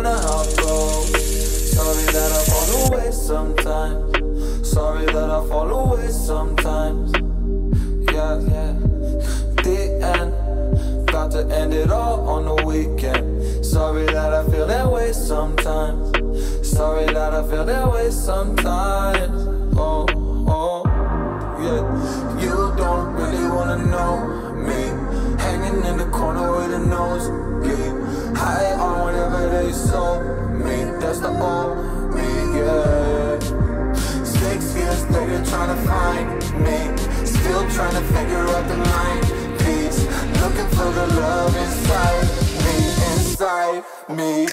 wonder how it goes. Sorry that I fall away sometimes. Sorry that I fall away sometimes. Yeah, yeah. The end, got to end it all on the weekend. Sorry that I feel that way sometimes. Sorry that I feel that way sometimes. Oh, oh, yeah. You don't really wanna know me, hanging in the corner with a nosebleed, high on whatever they sold me. That's the old me, yeah. 6 years later, trying to find me, still trying to figure out the mind piece, looking for the love inside me.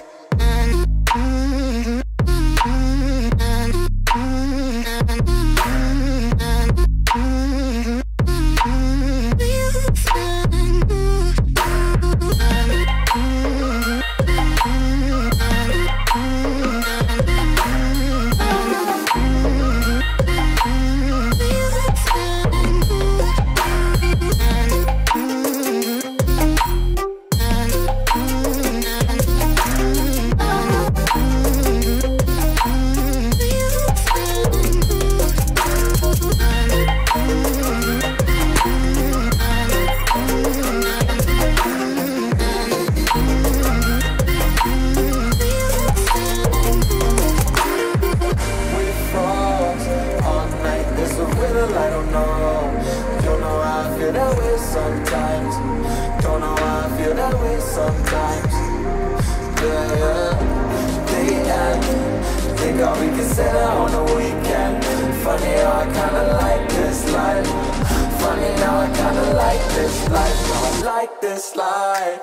I don't know how I feel that way sometimes. Don't know how I feel that way sometimes. Yeah, yeah. The end, think all we can say that on the weekend. Funny how I kinda like this life. Funny how I kinda like this life. I like this life.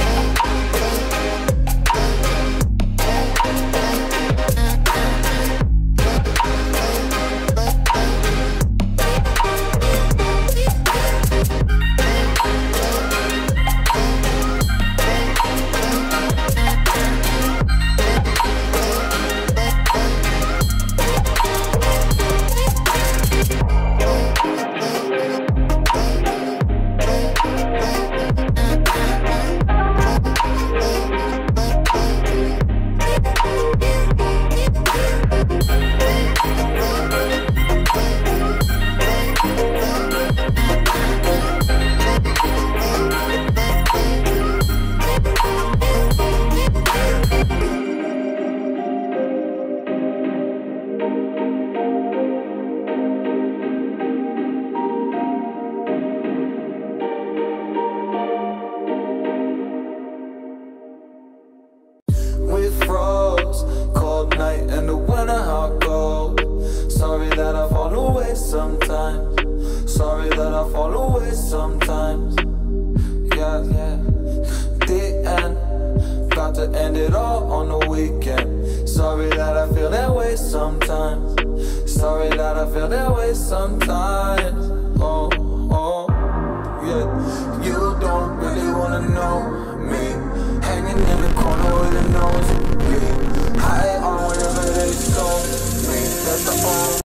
Cold night in the winter, how it goes. Sorry that I fall away sometimes. Sorry that I fall away sometimes. Yeah, yeah. The end, got to end it all on the weekend. Sorry that I feel that way sometimes. Sorry that I feel that way sometimes. Oh, oh, yeah. You don't really wanna know me, hanging in the corner with a nose. High on whatever they sold me. That's the